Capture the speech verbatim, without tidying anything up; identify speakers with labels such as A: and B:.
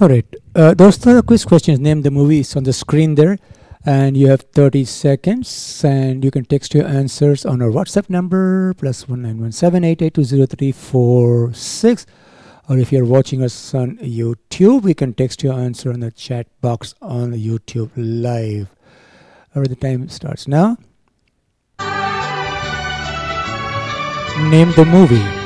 A: Alright, uh, those are the quiz questions. Name the movie is on the screen there, and you have thirty seconds, and you can text your answers on our WhatsApp number plus one nine one seven eight eight two zero three four six, or if you're watching us on YouTube, you can text your answer on the chat box on YouTube live. Alright, the time starts now. Name the movie.